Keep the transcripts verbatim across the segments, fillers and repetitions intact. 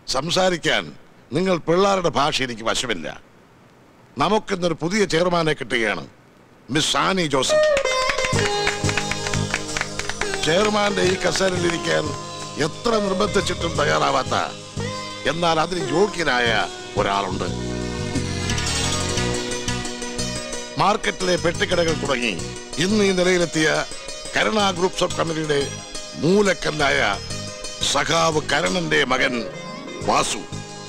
സംസാരിക്കാൻ നിങ്ങൾ പിള്ളേരുടെ ഭാഷ എനിക്ക് വശമില്ല. നമുക്കിന്നൊരു പുതിയ ചെയർമാനെ കിട്ടുകയാണ്, മിസ് ആനി ജോസഫ്. ചെയർമാന്റെ ഈ കസേരയിലിരിക്കാൻ എത്ര നിർബന്ധിച്ചിട്ടും തയ്യാറാവാത്ത, എന്നാൽ അതിന് യോഗ്യനായ ഒരാളുണ്ട്. മാർക്കറ്റിലെ പെട്ടിക്കടകൾ തുടങ്ങി ഇന്ന് ഈ നിലയിലെത്തിയ കരുണ ഗ്രൂപ്പ്സ് ഓഫ് കമ്പനിയുടെ മൂലക്കല്ലായ സഖാവ് കരണന്റെ മകൻ വാസു.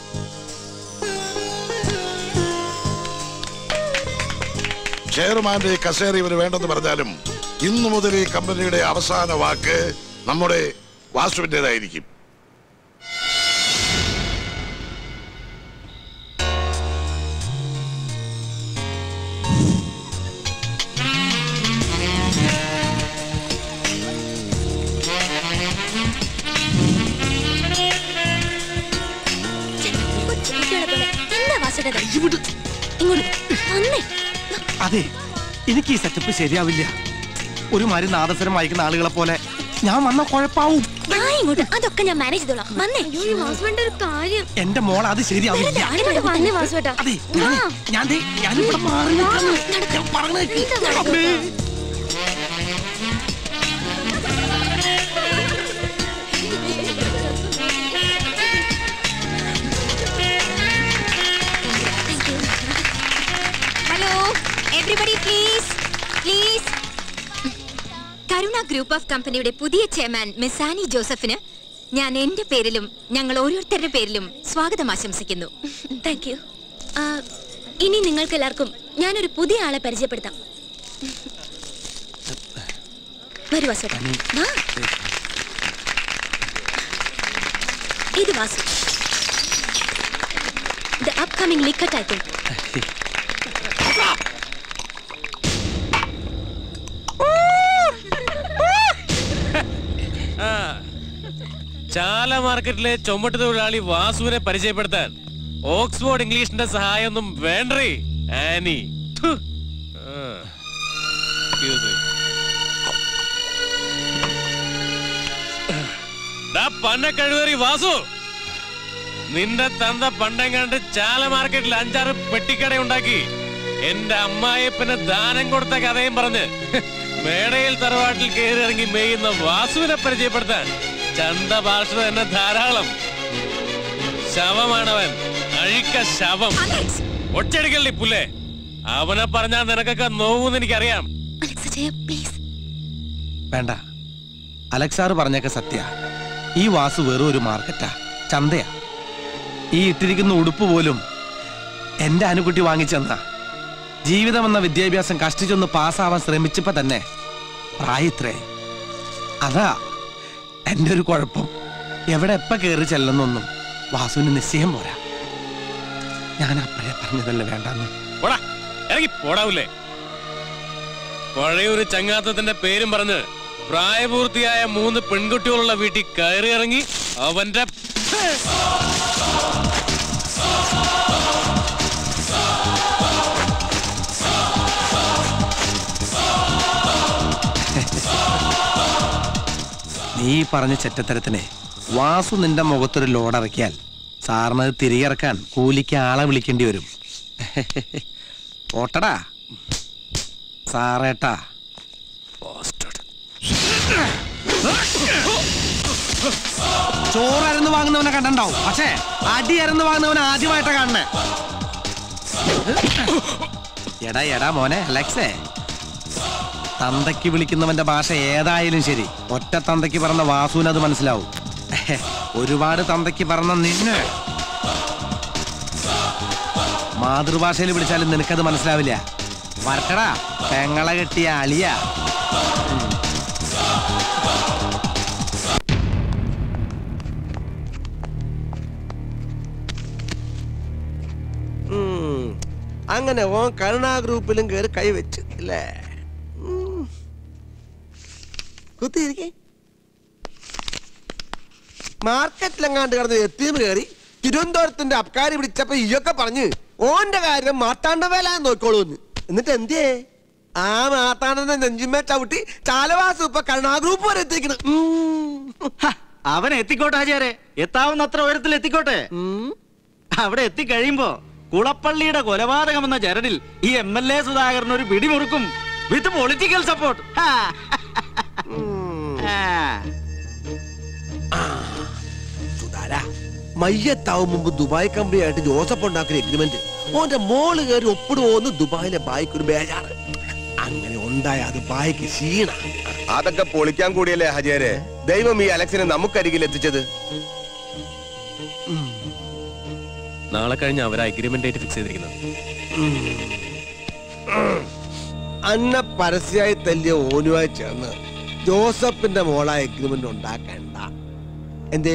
ചെയർമാന്റെ കസേര ഇവന് വേണ്ടെന്ന് പറഞ്ഞാലും ഇന്നു മുതൽ ഈ കമ്പനിയുടെ അവസാന വാക്ക് നമ്മുടെ വാസുവിൻ്റെതായിരിക്കും. അതെ, എനിക്ക് ഈ സെറ്റപ്പ് ശരിയാവില്ല. ഒരു മാതിരി നാദസ്വരം വായിക്കുന്ന ആളുകളെ പോലെ ഞാൻ വന്ന കുഴപ്പാവും. അതൊക്കെ ഞാൻ മാനേജ് ചെയ്തോളാം. എന്റെ മോൾ അത് ശരിയാവില്ല. അതെ, ഞാൻ ഞാനിവിടെ മാറി ഞാൻ പറഞ്ഞു. Everybody please, please. Karuna group of കമ്പനിയുടെ പുതിയ ചെയർമാൻ മിസ് ആനി ജോസഫിന് ഞാൻ എന്റെ പേരിലും ഞങ്ങൾ ഓരോരുത്തരുടെ പേരിലും സ്വാഗതം ആശംസിക്കുന്നു. Thank you. ഇനി നിങ്ങൾക്ക് എല്ലാവർക്കും ഞാനൊരു പുതിയ ആളെ പരിചയപ്പെടുത്താം. വരൂ വാസു. ഇത് Vasu, the upcoming liquor tycoon. ചാല മാർക്കറ്റിലെ ചുമട്ട് തൊഴിലാളി വാസുവിനെ പരിചയപ്പെടുത്താൻ ഓക്സ്ഫോർഡ് ഇംഗ്ലീഷിന്റെ സഹായമൊന്നും വേണ്ടേ ആനി? പന്ന കഴിവേറി വാസു, നിന്റെ തന്ത പണ്ടെങ്ങാണ്ട് ചാല മാർക്കറ്റിൽ അഞ്ചാറ് പെട്ടിക്കട ഉണ്ടാക്കി എന്റെ അമ്മായിപ്പന് ദാനം കൊടുത്ത കഥയും പറഞ്ഞ് മേടയിൽ തറവാട്ടിൽ കയറി ഇറങ്ങി മേയുന്ന വാസുവിനെ പരിചയപ്പെടുത്താൻ ചന്ത ഭാഷ തന്നെ ധാരാളം. ശവമാണവൻ, അഴിക്ക ശവം. ഒറ്റടിക്കല്ലേ പുല്ലേ, അവനെ പറഞ്ഞാൽ നിനക്കൊക്കെ നോവൂന്ന് എനിക്കറിയാം. വേണ്ട, അലക്സാറ് പറഞ്ഞൊക്കെ സത്യ. ഈ വാസു വെറും ഒരു മാർക്കറ്റാ, ചന്തയാ. ഈ ഇട്ടിരിക്കുന്ന ഉടുപ്പ് പോലും എന്റെ അനുകുട്ടി വാങ്ങിച്ചെന്നാ. ജീവിതം എന്ന വിദ്യാഭ്യാസം കഷ്ടിച്ചൊന്ന് പാസ്സാവാൻ ശ്രമിച്ചപ്പോ തന്നെ പ്രായത്രേ. അതാ എന്റെ ഒരു കുഴപ്പം. എവിടെ എപ്പ കയറി ചെല്ലുന്നൊന്നും വാസുവിന് നിശ്ചയം പോരാ. ഞാൻ അപ്പഴേ പറഞ്ഞതല്ലേ വേണ്ടെന്ന്. പോടാവൂലേ, പഴയൊരു ചങ്ങാത്തത്തിന്റെ പേരും പറഞ്ഞ് പ്രായപൂർത്തിയായ മൂന്ന് പെൺകുട്ടികളുള്ള വീട്ടിൽ കയറി ഇറങ്ങി അവന്റെ നീ പറഞ്ഞ ചെറ്റത്തരത്തിനെ വാസു നിന്റെ മുഖത്തൊരു ലോഡിറക്കിയാൽ സാറിന് തിരികെ ഇറക്കാൻ കൂലിക്ക് ആളെ വിളിക്കേണ്ടി വരും. ഓട്ടടാ സാറേട്ടാ. ചോറരന്ന് വാങ്ങുന്നവനെ കണ്ടുണ്ടാവും, പക്ഷേ അടി അരന്ന് വാങ്ങുന്നവനെ ആദ്യമായിട്ടാ കാണണേ. എടാ എടാ മോനെ അലക്സേ, തന്തയ്ക്ക് വിളിക്കുന്നവന്റെ ഭാഷ ഏതായാലും ശരി, ഒറ്റ തന്തയ്ക്ക് പറഞ്ഞ വാസുവിന് അത് മനസ്സിലാവും. ഒരുപാട് തന്തയ്ക്ക് പറഞ്ഞ നിന്നെ മാതൃഭാഷയിൽ വിളിച്ചാലും നിനക്കത് മനസ്സിലാവില്ല. വരട്ടടാ പെങ്ങളെ കെട്ടിയ അളിയ. അങ്ങനെ ഓൻ കരുണ ഗ്രൂപ്പിലും കയറി കൈവച്ച് അല്ലേ? കുത്തിയിരിക്കേ മാർക്കറ്റിലെങ്ങാണ്ട് കിടന്ന് എത്തിയും കയറി തിരുവനന്തപുരത്തിന്റെ അബ്കാരി പിടിച്ചപ്പോ ഈയൊക്കെ പറഞ്ഞ് ഓന്റെ കാര്യം മാർത്താണ്ഡ വേല നോക്കോളൂന്ന്. എന്നിട്ട് എന്തേ ആ മാർത്താണ്ഡന്റെ നെഞ്ചുമേ ചവിട്ടി ചാലവാസു ഇപ്പൊ കരുണ ഗ്രൂപ്പ് വരെ എത്തിക്കണം. അവൻ എത്തിക്കോട്ടെ ഹാജിയാരെ, എത്താവുന്നത്ര ഉയരത്തിൽ എത്തിക്കോട്ടെ. അവിടെ എത്തിക്കഴിയുമ്പോ കുളപ്പള്ളിയുടെ കൊലപാതകം എന്ന ചരടിൽ ഈ എം എൽ എ സുധാകരൻ ഒരു പിടിമുറുക്കും വിത്ത് പൊളിറ്റിക്കൽ സപ്പോർട്ട്. മയ്യത്താവും മുമ്പ് ദുബായ് കമ്പനിയായിട്ട് ജോസഫ് ഉണ്ടാക്കുന്ന എഗ്രിമെന്റ് ഓന്റെ മോള് കയറി ഒപ്പിടുവോന്ന് ദുബായിലെ ബായിക്ക് ഒരു ബേജാറ്. അങ്ങനെ ഉണ്ടായ അത് ബായിക്ക് ക്ഷീണ. അതൊക്കെ പൊളിക്കാൻ കൂടിയല്ലേ ഹാജിയാരെ ദൈവം ഈ അലക്സിനെ നമുക്കരികിൽ എത്തിച്ചത്. നാളെ കഴിഞ്ഞ് അവരാ അഗ്രിമെന്റ് ആയിട്ട് ഫിക്സ് ചെയ്തിരിക്കുന്നത്. അന്ന പരസ്യമായി തല്ലിയ ഓനുമായി ചേർന്ന് ജോസഫിന്റെ മോളായ എഗ്രിമെന്റ് ഉണ്ടാക്കണ്ട. എന്തേ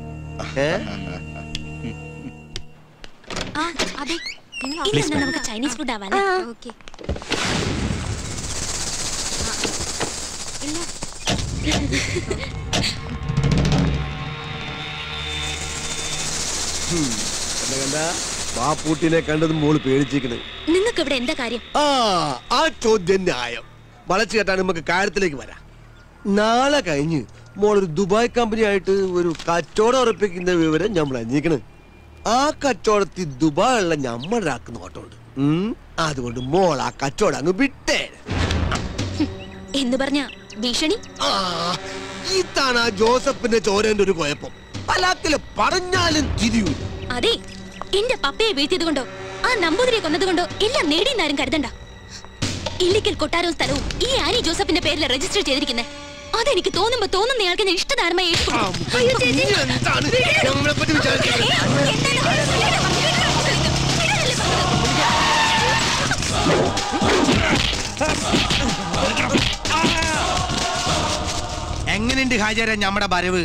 നമുക്ക് ചൈനീസ് ഫുഡ് ആവാം. ബാപ്പൂട്ടിനെ കണ്ടതും മോള് പേടിച്ചിരിക്കണേ. നിങ്ങൾക്ക് ഇവിടെ എന്താ കാര്യം? ആ ആ ചോദ്യം ന്യായം. വളച്ചു കേട്ടാണ് നമുക്ക് കാര്യത്തിലേക്ക് വരാം. നാളെ കഴിഞ്ഞ് മോളൊരു ദുബായ് കമ്പനി ആയിട്ട് ഒരു കച്ചവടം ഉറപ്പിക്കുന്ന വിവരം നമ്മൾ അന്വേഷിക്കണ്. ആ കച്ചവടത്തിൽ ദുബായുള്ള ഞമ്മളാക്കുന്ന ഓട്ടമുണ്ട്. അതുകൊണ്ട് മോൾ ആ കച്ചവടം അങ്ങ് വിട്ടേ എന്ന് പറഞ്ഞ ഭീഷണി. ഇതാണ് ആ ജോസഫിന്റെ ചോരന്റെ ഒരു കുഴപ്പം. പലാക്കില് പറഞ്ഞാലും തിരിയൂല. അതെ, എന്റെ പപ്പയെ വീഴ്ത്തിയത് കൊണ്ടോ ആ നമ്പൂതിരിയെ കൊന്നത് കൊണ്ടോ എല്ലാം നേടിയെന്നാരും കരുതണ്ട. ഇല്ലിക്കൽ കൊട്ടാരവും സ്ഥലവും ഈ ആനി ജോസഫിന്റെ പേരിൽ രജിസ്റ്റർ ചെയ്തിരിക്കുന്നത്. അതെനിക്ക് തോന്നുമ്പോ തോന്നുന്നയാൾക്ക് ഞാൻ ഇഷ്ടദാനമായി എങ്ങനെയുണ്ട് ഹാജിയാരെ നമ്മുടെ വരവ്?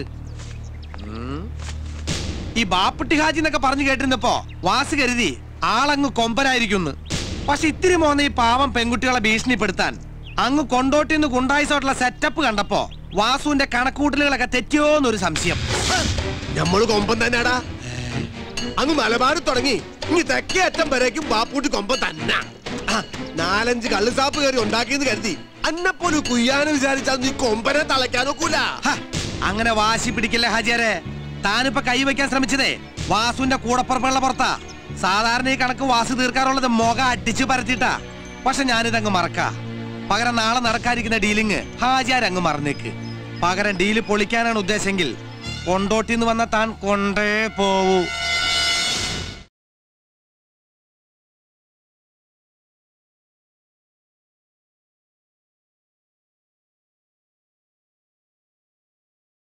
ഈ ബാപ്പുട്ടി ഹാജി എന്നൊക്കെ പറഞ്ഞു കേട്ടിരുന്നപ്പോ വാസ് കരുതി ആളങ്ങ് കൊമ്പനായിരിക്കുന്നു. പക്ഷെ ഇത്തിരി മോന്ന ഈ പാവം പെൺകുട്ടികളെ ഭീഷണിപ്പെടുത്താൻ അങ്ങ് കൊണ്ടോട്ടിന്ന് കുണ്ടായിസോട്ടുള്ള സെറ്റപ്പ് കണ്ടപ്പോ വാസുവിന്റെ കണക്കൂട്ടലുകളൊക്കെ തെറ്റിയോന്നൊരു സംശയം. നമ്മള് കൊമ്പൻ തന്നെയാടാ. അങ്ങ് മലബാർ തുടങ്ങി ഇനി തെക്കേ അറ്റം വരേക്കും ബാപ്പൂട്ടി കൊമ്പൻ തന്നെ. നാലഞ്ച് കള്ളുസാപ്പ് കയറി ഉണ്ടാക്കിയെന്ന് കരുതി അന്നെപ്പോലും കുയ്യാനെ വിചാരിച്ചാൽ നീ കൊമ്പനെ തളയ്ക്കാനൊക്കൂല. അങ്ങനെ വാശി പിടിക്കില്ല ഹാജിയാരെ. താനിപ്പോ കൈവയ്ക്കാൻ ശ്രമിച്ചതേ വാസുവിന്റെ കൂടപ്പുറപ്പുള്ള പുറത്താ. സാധാരണ ഈ കണക്ക് വാസു തീർക്കാറുള്ളത് മുഖ അടിച്ചു പരത്തിട്ടാ. പക്ഷെ ഞാനിതങ്ങ് മറക്കാ. പകരം നാളെ നടക്കാതിരിക്കുന്ന ഡീലിങ് ഹാജിയാരങ്ങ് മറന്നേക്ക്. പകരം ഡീല് പൊളിക്കാനാണ് ഉദ്ദേശമെങ്കിൽ കൊണ്ടോട്ടിന്ന് വന്ന താൻ കൊണ്ടേ പോവൂ.